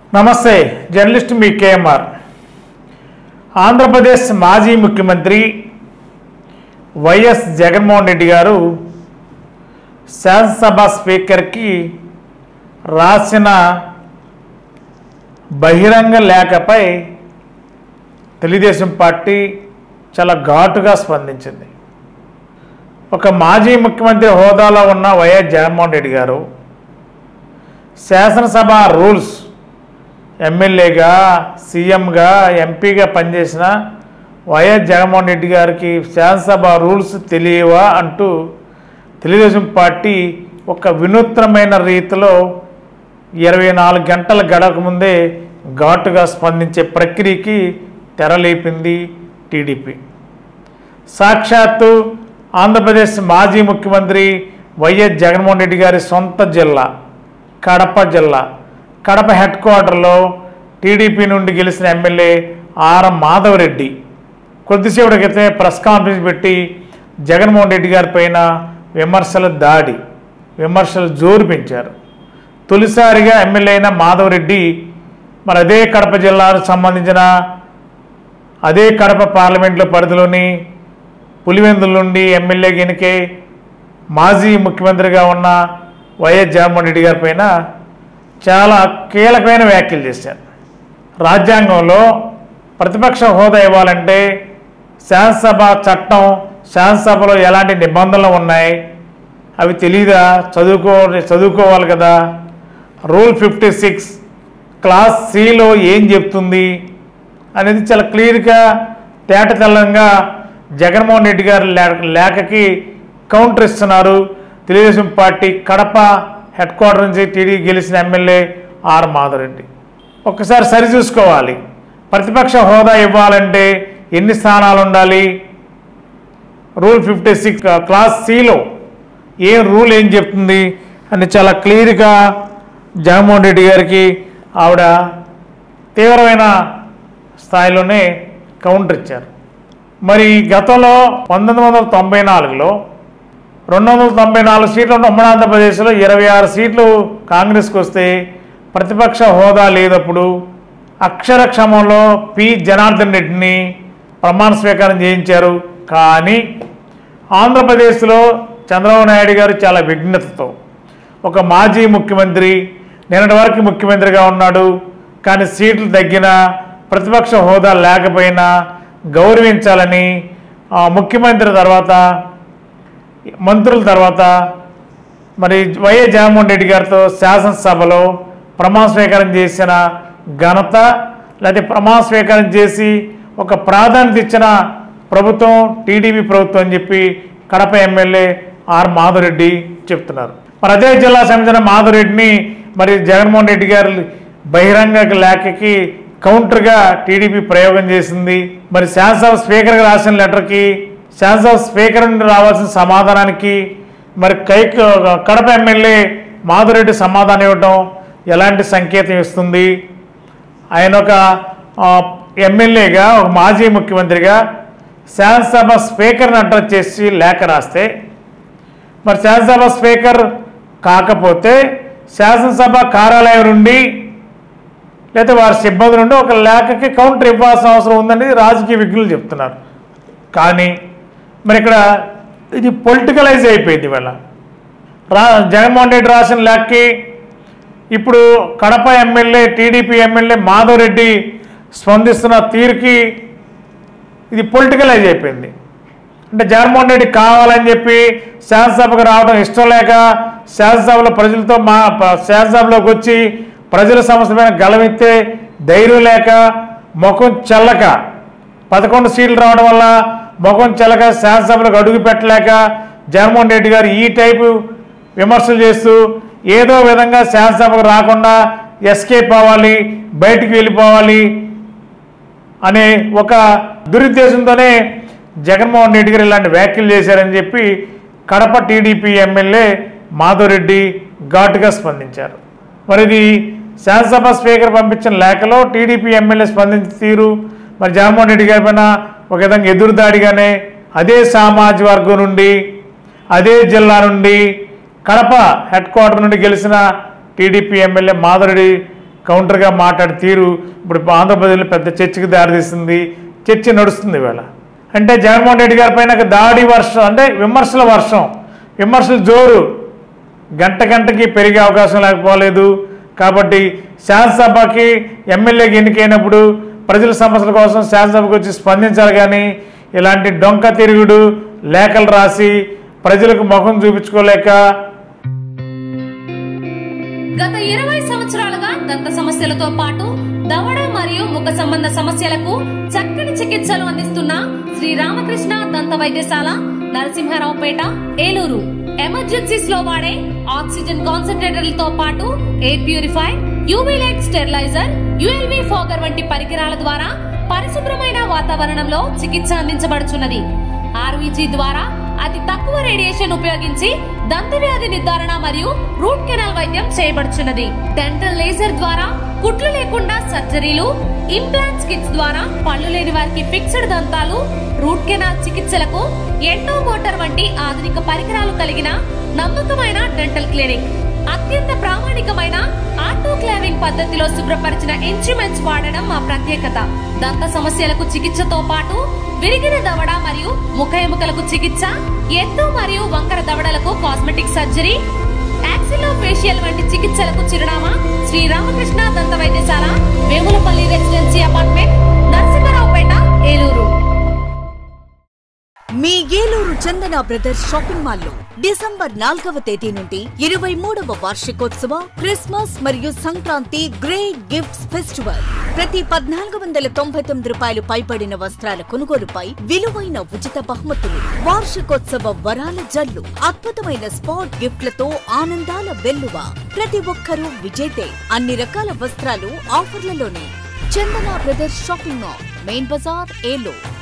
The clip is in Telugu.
నమస్తే జర్నలిస్ట్ మీ కేఎంఆర్. ఆంధ్రప్రదేశ్ మాజీ ముఖ్యమంత్రి వైఎస్ జగన్మోహన్ రెడ్డి గారు శాసనసభ స్పీకర్కి రాసిన బహిరంగ లేఖపై తెలుగుదేశం పార్టీ చాలా ఘాటుగా స్పందించింది. ఒక మాజీ ముఖ్యమంత్రి హోదాలో ఉన్న వైఎస్ జగన్మోహన్ రెడ్డి గారు శాసనసభ రూల్స్ ఎమ్మెల్యేగా, సీఎంగా, ఎంపీగా పనిచేసిన వైఎస్ జగన్మోహన్ రెడ్డి గారికి శాసనసభ రూల్స్ తెలియవా అంటూ తెలుగుదేశం పార్టీ ఒక వినూత్నమైన రీతిలో 24 గంటల గడవక ముందే ఘాటుగా స్పందించే ప్రక్రియకి తెరలేపింది టీడీపీ. సాక్షాత్తు ఆంధ్రప్రదేశ్ మాజీ ముఖ్యమంత్రి వైఎస్ జగన్మోహన్ రెడ్డి గారి సొంత జిల్లా కడప హెడ్ క్వార్టర్లో టీడీపీ నుండి గెలిచిన ఎమ్మెల్యే ఆర్ మాధవరెడ్డి కొద్దిసేపటి క్రితమే ప్రెస్ కాన్ఫరెన్స్ పెట్టి జగన్మోహన్ రెడ్డి గారి పైన విమర్శలు జోరు పెంచారు. తొలిసారిగా ఎమ్మెల్యే అయిన మాధవరెడ్డి మరి అదే కడప జిల్లాకు సంబంధించిన అదే కడప పార్లమెంట్లో పరిధిలోని పులివెందుల నుండి ఎమ్మెల్యే ఎన్నికై మాజీ ముఖ్యమంత్రిగా ఉన్న వైఎస్ జగన్మోహన్ రెడ్డి గారి పైన చాలా కీలకమైన వ్యాఖ్యలు చేశారు. రాజ్యాంగంలో ప్రతిపక్ష హోదా ఇవ్వాలంటే శాసనసభ చట్టం, శాసనసభలో ఎలాంటి నిబంధనలు ఉన్నాయి అవి తెలీదా? చదువుకోవాలి కదా. రూల్ 56 క్లాస్ సిలో ఏం చెప్తుంది అనేది చాలా క్లియర్గా తేటతెల్లంగా జగన్మోహన్ రెడ్డి గారి లేఖకి కౌంటర్ ఇస్తున్నారు Telugudesam party Kadapa headquarter నుంచి టీడీపీ గెలిచిన ఎమ్మెల్యే ఆర్ మాధవరెడ్డి. ఒక్కసారి సరిచూసుకోవాలి. ప్రతిపక్ష హోదా ఇవ్వాలంటే ఎన్ని స్థానాలు ఉండాలి? రూల్ 56 క్లాస్ సిలో రూల్ ఏం చెప్తుంది అని చాలా క్లియర్గా జగన్మోహన్ రెడ్డి గారికి ఆవిడ తీవ్రమైన స్థాయిలోనే కౌంటర్ ఇచ్చారు. మరి గతంలో 1994లో 294 సీట్లు ఉన్న ఉమ్మడి ఆంధ్రప్రదేశ్లో 26 సీట్లు కాంగ్రెస్కి వస్తే ప్రతిపక్ష హోదా లేదప్పుడు అక్షర క్రమంలో పి జనార్దన్ రెడ్డిని ప్రమాణ స్వీకారం చేయించారు. కానీ ఆంధ్రప్రదేశ్లో చంద్రబాబు నాయుడు గారు చాలా విఘ్నతతో ఒక మాజీ ముఖ్యమంత్రి నిన్నటి వరకు ముఖ్యమంత్రిగా ఉన్నాడు, కానీ సీట్లు తగ్గినా ప్రతిపక్ష హోదా లేకపోయినా గౌరవించాలని ముఖ్యమంత్రి తర్వాత మంత్రుల తర్వాత మరి వైఎస్ జగన్మోహన్ రెడ్డి గారితో శాసనసభలో ప్రమాణ స్వీకారం చేసిన ఘనత, లేకపోతే ప్రమాణ స్వీకారం చేసి ఒక ప్రాధాన్యత ఇచ్చిన ప్రభుత్వం టీడీపీ ప్రభుత్వం అని చెప్పి కడప ఎమ్మెల్యే ఆర్ మాధవరెడ్డి చెప్తున్నారు. మరి అదే జిల్లా సంబంధించిన మాధవరెడ్డిని మరి జగన్మోహన్ రెడ్డి గారి బహిరంగ లేఖకి కౌంటర్గా టీడీపీ ప్రయోగం చేసింది. మరి శాసనసభ స్పీకర్కి రాసిన లెటర్కి, శాసనసభ స్పీకర్ నుండి రావాల్సిన సమాధానానికి మరి కడప ఎమ్మెల్యే మాధవరెడ్డి సమాధానం ఇవ్వటం ఎలాంటి సంకేతం ఇస్తుంది? ఆయన ఒక ఎమ్మెల్యేగా, ఒక మాజీ ముఖ్యమంత్రిగా శాసనసభ స్పీకర్ని అడ్రస్ చేసి లేఖ రాస్తే, మరి శాసనసభ స్పీకర్ కాకపోతే శాసనసభ కార్యాలయం నుండి లేకపోతే వారి సిబ్బంది నుండి ఒక లేఖకి కౌంటర్ ఇవ్వాల్సిన అవసరం ఉందని రాజకీయ విజ్ఞులు చెప్తున్నారు. కానీ మరి ఇక్కడ ఇది పొలిటికలైజ్ అయిపోయింది. ఇవాళ జగన్మోహన్ రెడ్డి రాసిన లేఖకి ఇప్పుడు Kadapa MLA, TDP MLA Madhavareddy స్పందిస్తున్న తీరుకి ఇది పొలిటికలైజ్ అయిపోయింది. అంటే జగన్మోహన్ రెడ్డి కావాలని చెప్పి శాసనసభకు రావడం ఇష్టం లేక శాసనసభలో ప్రజలతో శాసనసభలోకి వచ్చి ప్రజల సమస్యమైన గళమెత్తే ధైర్యం లేక ముఖం చెల్లక 11 సీట్లు రావడం వల్ల ముఖం చెల్లక శాసనసభలకు అడుగు పెట్టలేక జగన్మోహన్ రెడ్డి గారు ఈ టైపు విమర్శలు చేస్తూ ఏదో విధంగా శాసనసభకు రాకుండా ఎస్కేప్ అవ్వాలి, బయటికి వెళ్ళిపోవాలి అనే ఒక దురుద్దేశంతోనే జగన్మోహన్ రెడ్డి గారు ఇలాంటి వ్యాఖ్యలు చేశారని చెప్పి కడప టీడీపీ ఎమ్మెల్యే మాధవరెడ్డి ఘాటుగా స్పందించారు. మరి ఇది శాసనసభ స్పీకర్ పంపించిన లేఖలో టీడీపీ ఎమ్మెల్యే స్పందించిన తీరు మరి జగన్మోహన్ రెడ్డి గారి పైన ఒక విధంగా ఎదురుదాడిగానే అదే సామాజిక వర్గం నుండి, అదే జిల్లా నుండి, కడప హెడ్ క్వార్టర్ నుండి గెలిచిన టీడీపీ ఎమ్మెల్యే మాధవరెడ్డి కౌంటర్గా మాట్లాడే తీరు ఇప్పుడు ఆంధ్రప్రదేశ్లో పెద్ద చర్చకి దారితీస్తుంది. చర్చ నడుస్తుంది ఇవాళ. అంటే జగన్మోహన్ రెడ్డి గారి పైన దాడి వర్షం, అంటే విమర్శల వర్షం, విమర్శల జోరు గంటకి పెరిగే అవకాశం లేకపోలేదు. కాబట్టి శాసనసభకి ఎమ్మెల్యేకి ఎన్నికైనప్పుడు ప్రజల సమస్యల కోసం శాసనసభకు వచ్చి స్పందించాలి. కానీ ఇలాంటి డొంక తిరుగుడు లేఖలు రాసి ప్రజలకు ముఖం చూపించుకోలేక గత 20 సంవత్సరాలుగా దంత సమస్యలతో పాటు దవడ మరియు ముఖ సంబంధ సమస్యలకు చక్కని చికిత్సలు అందిస్తున్న శ్రీ రామకృష్ణ దంత వైద్యశాల, నరసింహారావుపేట, ఏలూరు. ఎమర్జెన్సీస్ లో వాడే ఆక్సిజన్ కాన్సంట్రేటర్లతో పాటు air purify, UV light steriliser, ULV fogger వంటి పరికరాల ద్వారా పరిశుభ్రమైన వాతావరణంలో చికిత్స అందించబడుచున్నది. ఆర్వీజీ ద్వారా అతి తక్కువ రేడియేషన్ ఉపయోగించి దంత వ్యాధి నిర్ధారణ మరియు రూట్ కెనాల్ వైద్యం చేయబడుచున్నది. డెంటల్ లేజర్ ద్వారా కుట్లు లేకుండా సర్జరీలు, ఇంప్లాంట్స్ కిట్స్ ద్వారా పళ్ళు లేని వారికి ఫిక్స్డ్ దంతాలు, రూట్ కెనాల్ చికిత్సలకు ఎండో మోటార్ వంటి ఆధునిక పరికరాలు కలిగిన నమ్మకమైన డెంటల్ క్లినిక్. అత్యంత ప్రామాణికమైన ఆటోక్లావింగ్ పద్ధతిలో శుభ్రపరిచిన ఇన్స్ట్రుమెంట్స్ వాడడం మా ప్రత్యేకత. దంత సమస్యలకు చికిత్సతో పాటు విరిగిన దవడ మరియు ముఖ ఎముకలకు చికిత్స, ఎత్తు మరియు వంకర దవడలకు కాస్మెటిక్ సర్జరీ, యాక్సిలోఫేషియల్ వంటి చికిత్సలకు చిరునామా శ్రీ రామకృష్ణ దంత వైద్యశాల, వేములపల్లి రెసిడెన్సీ అపార్ట్మెంట్, నరసింహారావుపేట, ఏలూరు. మీ Eluru Chandana brothers shopping mall లో డిసెంబర్ 4వ తేదీ నుండి 23వ వార్షికోత్సవ క్రిస్మస్ మరియు సంక్రాంతి గ్రేట్ గిఫ్ట్స్ ఫెస్టివల్. ప్రతి 1499 రూపాయలు పైబడిన వస్త్రాల కొనుగోలుపై విలువైన ఉచిత బహుమతులు, వార్షికోత్సవ వరాల జల్లు, అద్భుతమైన స్పాట్ గిఫ్ట్లతో ఆనందాల వెల్లువ. ప్రతి ఒక్కరూ విజేతే. అన్ని రకాల వస్త్రాలు ఆఫర్లలోనే. Chandana brothers shopping mall, main బజార్, ఏలూరు.